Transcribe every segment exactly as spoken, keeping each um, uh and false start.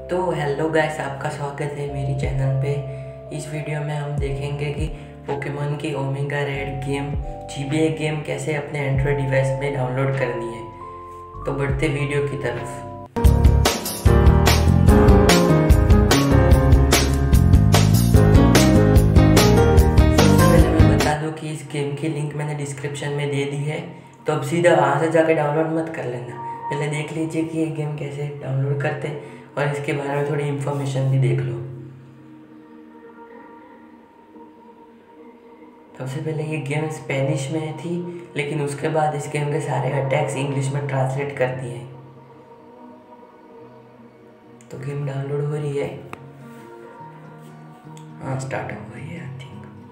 तो hello guys, आपका स्वागत है मेरी चैनल पे। इस वीडियो में हम देखेंगे कि पोकेमॉन की Omega Red game GBA game कैसे अपने एंड्रॉयड डिवाइस में डाउनलोड करनी है। तो बढ़ते वीडियो की तरफ। सबसे पहले मैं बता दूं कि इस गेम की लिंक मैंने डिस्क्रिप्शन में दे दी है, तो अब सीधा वहाँ से जाकर डाउनलोड मत कर लेना। पहले देख लीजिए कि ये गेम कैसे डाउनलोड करते हैं और इसके बारे में थोड़ी इन्फॉर्मेशन भी देख लो। सबसे पहले ये गेम स्पेनिश में थी, लेकिन उसके बाद इस गेम के सारे अटैक्स इंग्लिश में ट्रांसलेट कर दिए। तो गेम डाउनलोड हो रही है। हाँ, स्टार्ट हो गई है आई थिंक।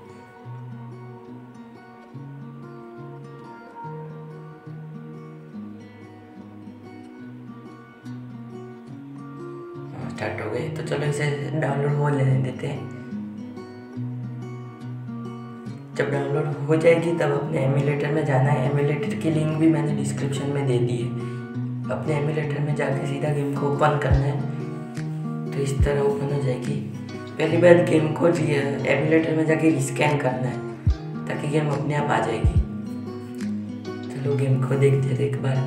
स्टार्ट हो गई, तो चलो इसे डाउनलोड हो लेने देते हैं। जब डाउनलोड हो जाएगी तब अपने एमुलेटर में जाना है। एमुलेटर की लिंक भी मैंने डिस्क्रिप्शन में दे दी है। अपने एमुलेटर में जाके सीधा गेम को ओपन करना है, तो इस तरह ओपन हो जाएगी। पहली बार गेम को एमुलेटर में जाके रिस्कैन करना है ताकि गेम अपने आप आ जाएगी। चलो गेम को देखते थे एक बार।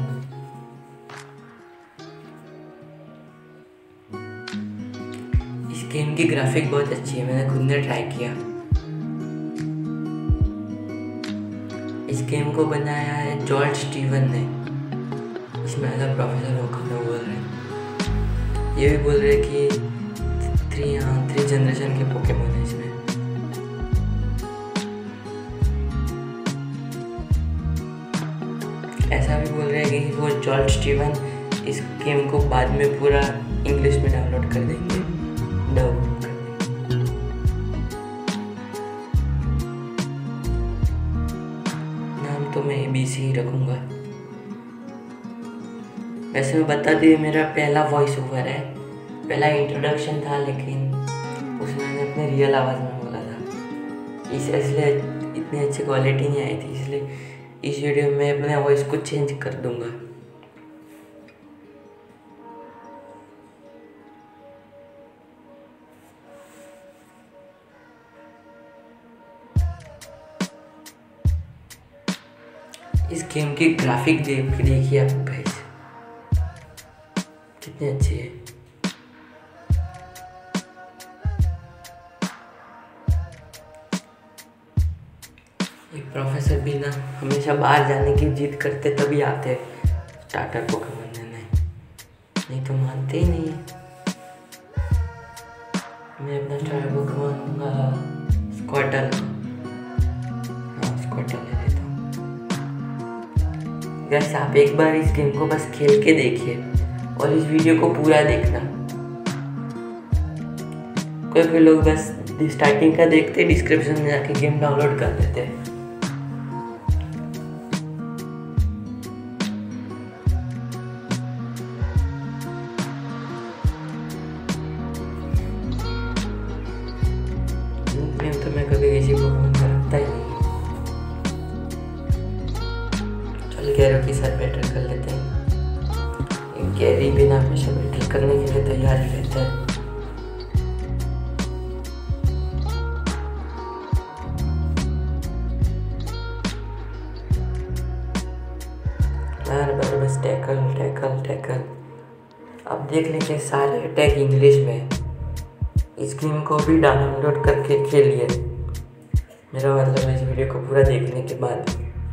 गेम की ग्राफिक बहुत अच्छी है, मैंने खुद ने ट्राई किया। इस गेम को बनाया है जॉर्ज स्टीवन ने। इसमें एज अ प्रोफेसर होकर में बोल रहे हैं, ये भी बोल रहे हैं कि थ्री हाँ थ्री जनरेशन के पोकेमॉन है इसमें। ऐसा भी बोल रहे हैं कि वो जॉर्ज स्टीवन इस गेम को बाद में पूरा इंग्लिश में डाउनलोड कर देंगे। नाम तो मैं एबीसी ही रखूंगा। वैसे मैं बता दी, मेरा पहला वॉइस ओवर है। पहला इंट्रोडक्शन था, लेकिन उसमें मैंने अपने रियल आवाज़ में बोला था। इस इसलिए इतनी अच्छी क्वालिटी नहीं आई थी, इसलिए इस वीडियो में अपने वॉइस को चेंज कर दूंगा। इस गेम की ग्राफिक देख के देखिए आप गाइस, कितनी अच्छी है। एक प्रोफेसर भी ना हमेशा बाहर जाने की जिद करते तभी आते स्टार्टर पोकेमॉन लेने, नहीं तो मानते ही नहीं है। मैं अपना स्टार्टर पोकेमॉन लूंगा स्क्वाटल। हाँ, स्क्वाटल ले लेता हूँ। गाइस, आप एक बार इस गेम को बस खेल के देखिए और इस वीडियो को पूरा देखना। कोई कोई लोग बस स्टार्टिंग का देखते डिस्क्रिप्शन में जाके गेम डाउनलोड कर लेते हैं। गेम तो मैं कभी किसी पोकेमॉन का रखता ही नहीं। गैरो के साथ बैटल कर लेते हैं। गैरी बिना हमेशा बैटल करने के लिए तैयार ही रहता है। बार बार बस टैकल टैकल टैकल। अब देख लीजिए सारे अटैक इंग्लिश में। इस गेम को भी डाउनलोड करके खेलिए। मेरा मतलब इस वीडियो को पूरा देखने के बाद।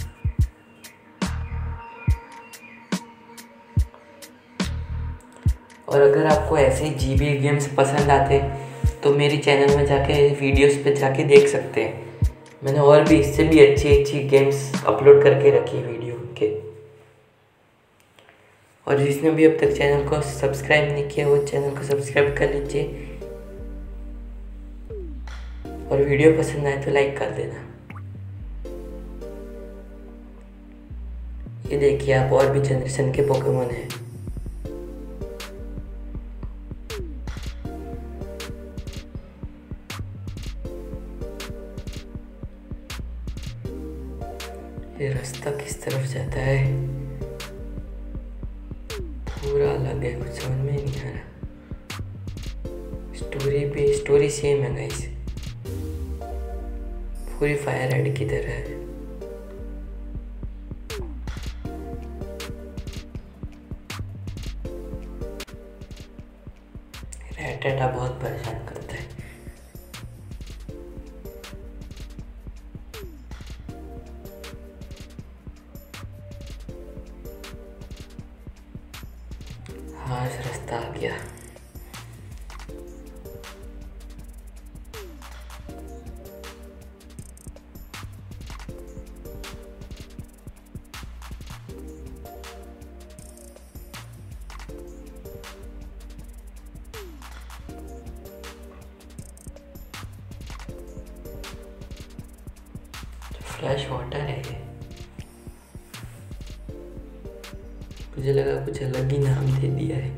और अगर आपको ऐसे जीबीए गेम्स पसंद आते तो मेरी चैनल में जाके वीडियोस पे जाके देख सकते हैं। मैंने और भी इससे भी अच्छी अच्छी गेम्स अपलोड करके रखी वीडियो के। और जिसने भी अब तक चैनल को सब्सक्राइब नहीं किया वो चैनल को सब्सक्राइब कर लीजिए। और वीडियो पसंद आए तो लाइक कर देना। ये देखिए आप, और भी जनरेशन के पोकेमॉन हैं। ये रास्ता किस तरफ जाता है पूरा अलग है, कुछ समझ में ही नहीं आ रहा। स्टोरी पे स्टोरी सेम है गाइस, पूरी फायर रेड की तरह है। रेटेटा बहुत परेशान करता है। हाँ रास्ता आ गया। फ्लैश वाटर है ये, मुझे लगा कुछ अलग ही नाम दे दिया है।